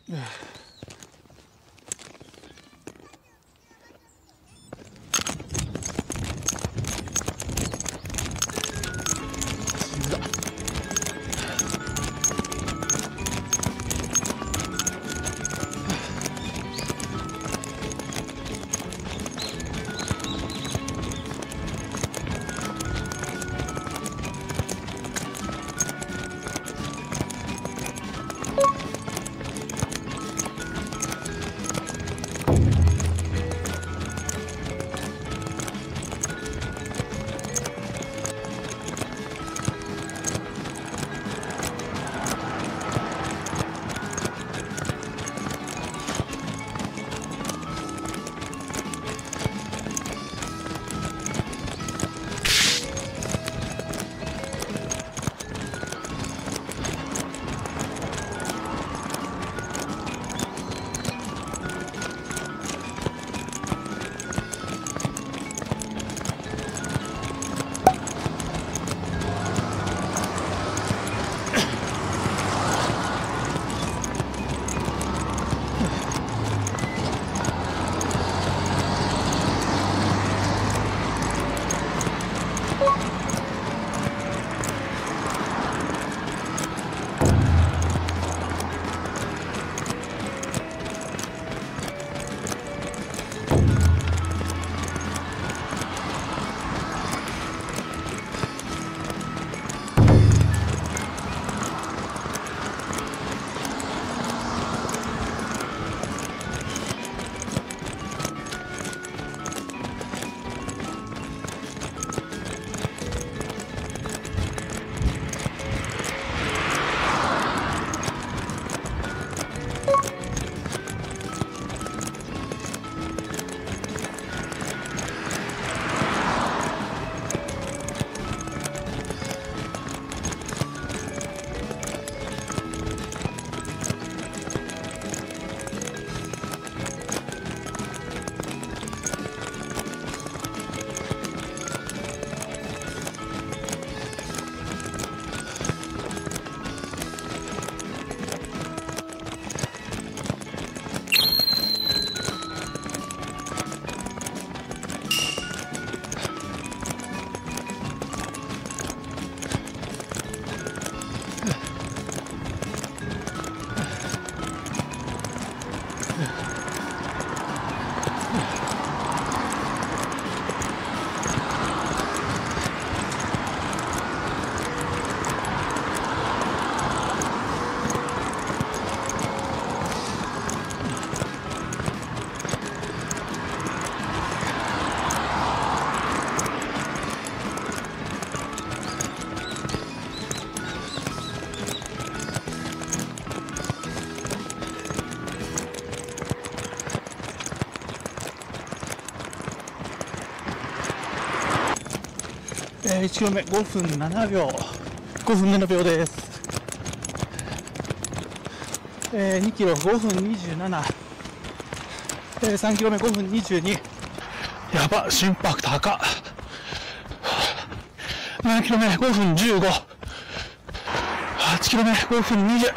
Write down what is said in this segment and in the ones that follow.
1キロ目5分7秒5分7秒です。2キロ5分27、3キロ目5分22。やば、心拍高っ。7キロ目5分15、8キロ目5分20。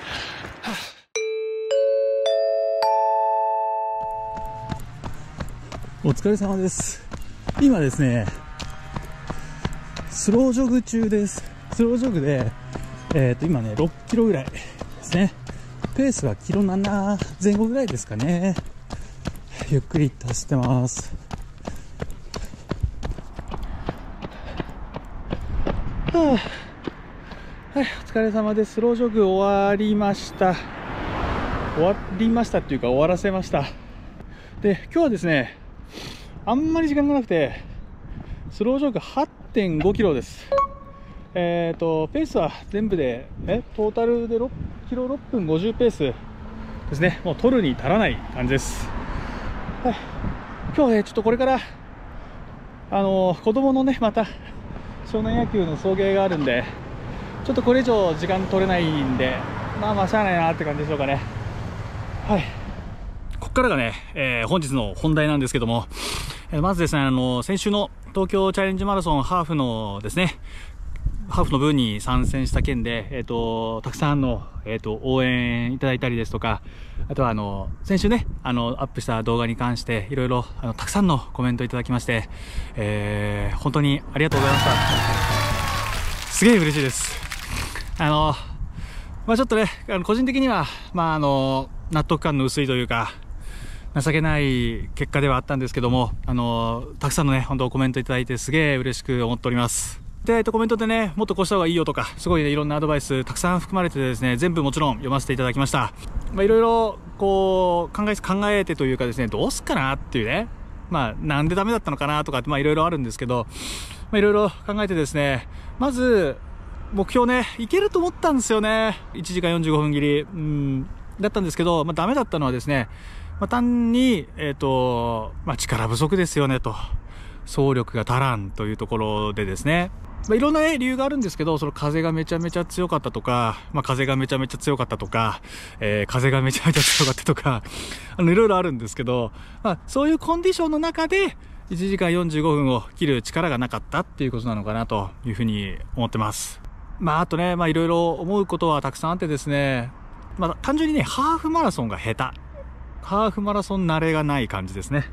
お疲れ様です。今ですね、スロージョグ中です。スロージョグで、今ね、6キロぐらいですね。ペースはキロ7前後ぐらいですかね。ゆっくり走ってます。はい、お疲れ様です。スロージョグ終わりました。終わりましたっていうか、終わらせました。で、今日はですね、あんまり時間がなくて、スロージョグ 8.5 キロです。ペースは全部で、トータルで6キロ6分50ペースですね。もう取るに足らない感じです。はい、今日はね、ちょっとこれから、子供のね、また、少年野球の送迎があるんで、ちょっとこれ以上時間取れないんで、まあしゃあないなって感じでしょうかね。はい。ここからがね、本日の本題なんですけども、まずですね、先週の東京チャレンジマラソンハーフのですね、 ハーフの部に参戦した件で、たくさんの、応援いただいたりですとか、あとは先週ねアップした動画に関していろいろたくさんのコメントいただきまして、本当にありがとうございました。すげえ嬉しいです。ちょっとね個人的には納得感の薄いというか情けない結果ではあったんですけども、たくさんのね本当コメントいただいてすげえ嬉しく思っております。で、コメントでね、もっとこうした方がいいよとか、すごいね、いろんなアドバイスたくさん含まれてですね、全部もちろん読ませていただきました。いろいろ、こう、考えてというかですね、どうすっかなっていうね、なんでダメだったのかなとかって、いろいろあるんですけど、いろいろ考えてですね、まず、目標ね、いけると思ったんですよね。1時間45分切り、だったんですけど、ダメだったのはですね、単に、力不足ですよねと。総力が足らんというところでですね、いろんな、理由があるんですけど、その風がめちゃめちゃ強かったとか、風がめちゃめちゃ強かったとか、風がめちゃめちゃ強かったとか、いろいろあるんですけど、そういうコンディションの中で1時間45分を切る力がなかったっていうことなのかなというふうに思ってます。あとね、いろいろ思うことはたくさんあってですね、単純にね、ハーフマラソンが下手。ハーフマラソン慣れがない感じですね。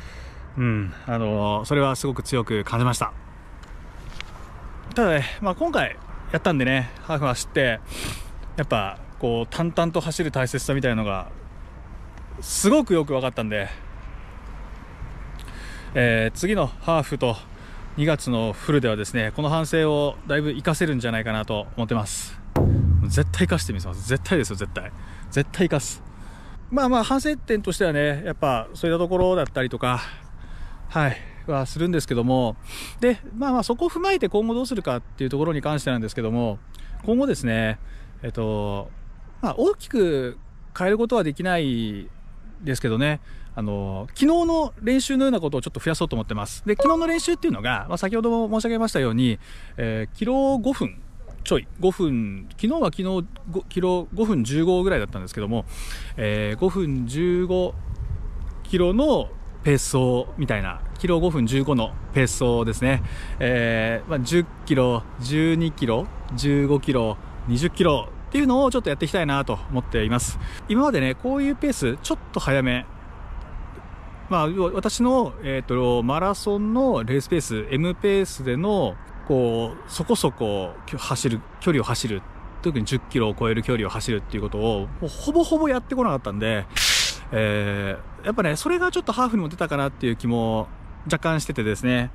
それはすごく強く感じました。ただね、今回やったんでね、ハーフ走って、やっぱこう淡々と走る大切さみたいなのがすごくよく分かったんで、次のハーフと2月のフルではですね、この反省をだいぶ活かせるんじゃないかなと思ってます。絶対活かしてみせます。絶対ですよ、絶対活かす。反省点としてはね、やっぱそういったところだったりとかはするんですけども、でそこを踏まえて今後どうするかっていうところに関してなんですけども、今後ですね、大きく変えることはできないですけどね、昨日の練習のようなことをちょっと増やそうと思ってます。で、昨日の練習っていうのが、先ほども申し上げましたように、キロ5分ちょい、5分、昨日はキロ5分15ぐらいだったんですけども、5分15キロのペース走みたいな、キロ5分15のペース走ですね。10キロ、12キロ、15キロ、20キロっていうのをちょっとやっていきたいなと思っています。今までね、こういうペース、ちょっと早め、私の、マラソンのレースペース、M ペースでの、こう、そこそこ距離を走る、特に10キロを超える距離を走るっていうことを、もうほぼほぼやってこなかったんで、やっぱね、それがちょっとハーフにも出たかなっていう気も若干しててですね、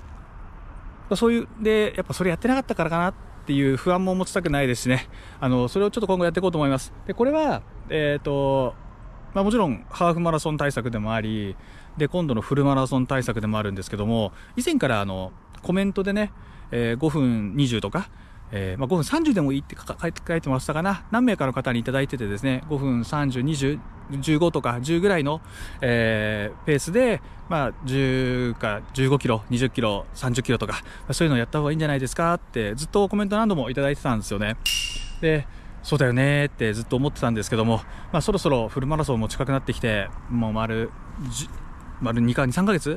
で、やっぱそれやってなかったからかなっていう不安も持ちたくないですしね、それをちょっと今後やっていこうと思います。で、これは、もちろんハーフマラソン対策でもあり、で、今度のフルマラソン対策でもあるんですけども、以前からコメントでね、5分20とか、5分30でもいいって書いてましたかな。何名かの方にいただいててですね、5分30、20、15とか10ぐらいの、ペースで、10か15キロ、20キロ、30キロとか、そういうのをやった方がいいんじゃないですかってずっとコメント何度もいただいてたんですよね。で、そうだよねってずっと思ってたんですけども、そろそろフルマラソンも近くなってきて、もう丸2か3ヶ月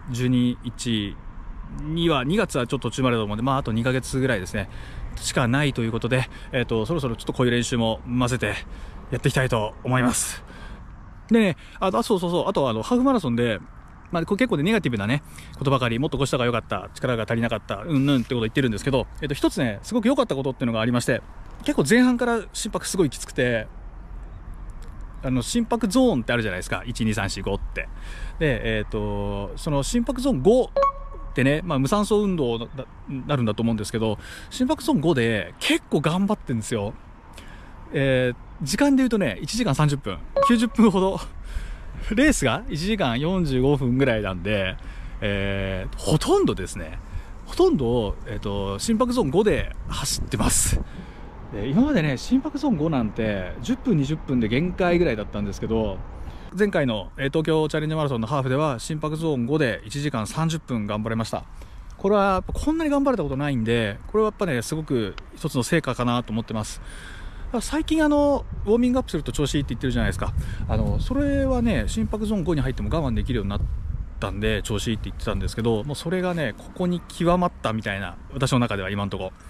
?12、1、2月はちょっと途中までだと思うんで、あと2ヶ月ぐらいですね、しかないということで、そろそろちょっとこういう練習も混ぜてやっていきたいと思います。でね、あとハーフマラソンで、結構ネガティブなね、ことばかり、もっとこうした方が良かった、力が足りなかった、ってことを言ってるんですけど、一つね、すごく良かったことっていうのがありまして、結構前半から心拍すごいきつくて、心拍ゾーンってあるじゃないですか。1、2、3、4、5って。で、その心拍ゾーン5ってね、無酸素運動になるんだと思うんですけど、心拍ゾーン5で結構頑張ってるんですよ。時間で言うとね、1時間30分、90分ほど。レースが1時間45分ぐらいなんで、ほとんどですね、心拍ゾーン5で走ってます。今までね、心拍ゾーン5なんて10分20分で限界ぐらいだったんですけど、前回の東京チャレンジマラソンのハーフでは心拍ゾーン5で1時間30分頑張れました。これはやっぱこんなに頑張れたことないんで、これはやっぱね、すごく一つの成果かなと思ってます。最近ウォーミングアップすると調子いいって言ってるじゃないですか。それはね、心拍ゾーン5に入っても我慢できるようになったんで調子いいって言ってたんですけど、もうそれがね、ここに極まったみたいな、私の中では今のところ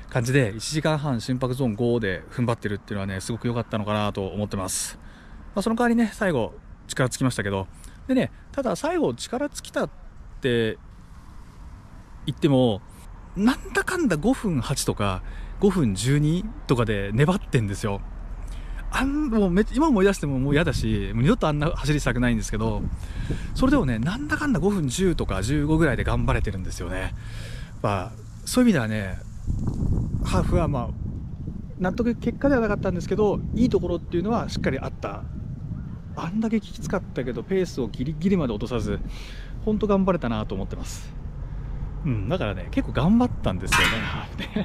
感じで1時間半心拍ゾーン5で踏ん張ってるっていうのはね、すごく良かったのかなと思ってます。その代わりね、最後力尽きましたけど、でね、ただ最後力尽きたって言っても、なんだかんだ5分8とか5分12とかで粘ってんですよ。もう今思い出してももう嫌だし、もう二度とあんな走りしたくないんですけど、それでもね、なんだかんだ5分10とか15ぐらいで頑張れてるんですよね。そういう意味ではね、ハーフは納得結果ではなかったんですけど、いいところっていうのはしっかりあった。あんだけきつかったけどペースをギリギリまで落とさず、本当頑張れたなと思ってます。だからね、結構頑張ったんですよね。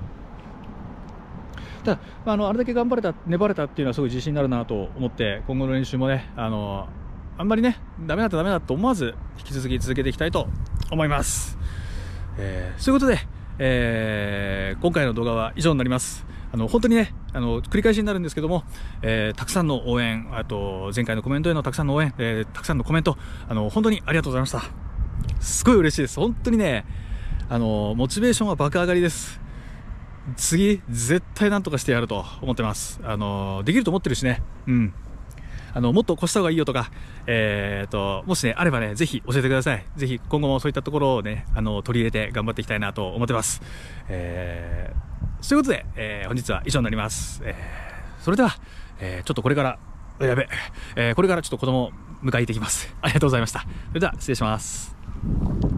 ただ、あれだけ頑張れた、粘れたっていうのはすごい自信になるなと思って、今後の練習もね、あんまりね、ダメだと思わず引き続き続けていきたいと思います。そういうことで、今回の動画は以上になります。本当にね、繰り返しになるんですけども、たくさんの応援、あと前回のコメントへのたくさんの応援、たくさんのコメント、本当にありがとうございました。すごい嬉しいです。本当にね、モチベーションは爆上がりです。次絶対なんとかしてやると思ってます。できると思ってるしね。もっと越した方がいいよとか、もしねあればね、ぜひ教えてください。ぜひ今後もそういったところをね、取り入れて頑張っていきたいなと思ってます。そういうことで、本日は以上になります。それでは、ちょっとこれからこれからちょっと子供を迎えていきます。ありがとうございました。それでは失礼します。